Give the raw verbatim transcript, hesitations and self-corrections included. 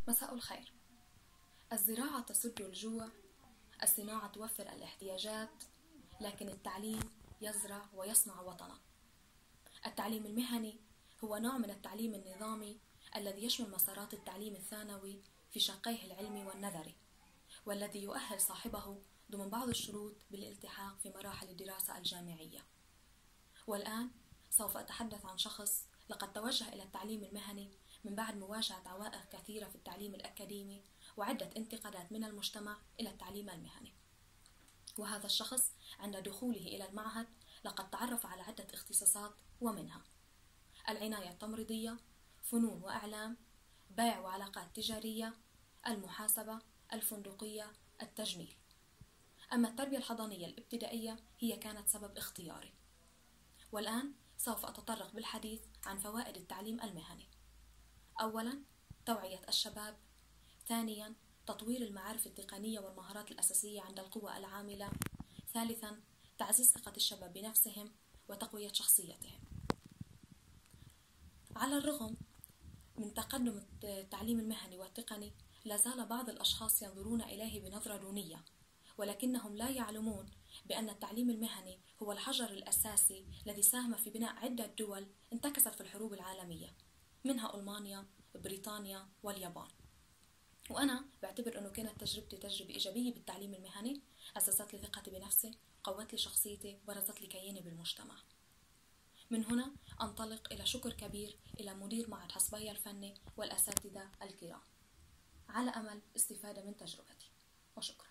مساء الخير. الزراعة تسد الجوع، الصناعة توفر الاحتياجات، لكن التعليم يزرع ويصنع وطنا. التعليم المهني هو نوع من التعليم النظامي الذي يشمل مسارات التعليم الثانوي في شقيه العلمي والنظري، والذي يؤهل صاحبه ضمن بعض الشروط بالالتحاق في مراحل الدراسة الجامعية. والآن سوف أتحدث عن شخص لقد توجه إلى التعليم المهني من بعد مواجهة عوائق كثيرة في التعليم الأكاديمي وعدة انتقادات من المجتمع إلى التعليم المهني. وهذا الشخص عند دخوله إلى المعهد لقد تعرف على عدة اختصاصات، ومنها العناية التمريضية، فنون وإعلام، بيع وعلاقات تجارية، المحاسبة، الفندقية، التجميل. أما التربية الحضانية الابتدائية هي كانت سبب اختياري. والآن سوف أتطرق بالحديث عن فوائد التعليم المهني. أولاً، توعية الشباب. ثانياً، تطوير المعارف التقنية والمهارات الأساسية عند القوى العاملة. ثالثاً، تعزيز ثقة الشباب بنفسهم وتقوية شخصيتهم. على الرغم من تقدم التعليم المهني والتقني، لا زال بعض الأشخاص ينظرون إليه بنظرة دونية، ولكنهم لا يعلمون بأن التعليم المهني هو الحجر الأساسي الذي ساهم في بناء عدة دول انتكست في الحروب العالمية، منها ألمانيا، بريطانيا واليابان. وأنا بعتبر أنه كانت تجربتي تجربة إيجابية بالتعليم المهني، أسست لي ثقتي بنفسي، قوت لي شخصيتي، برزت لي كياني بالمجتمع. من هنا أنطلق إلى شكر كبير إلى مدير معهد حصبية الفني والأساتذة الكرام، على أمل استفادة من تجربتي، وشكرا.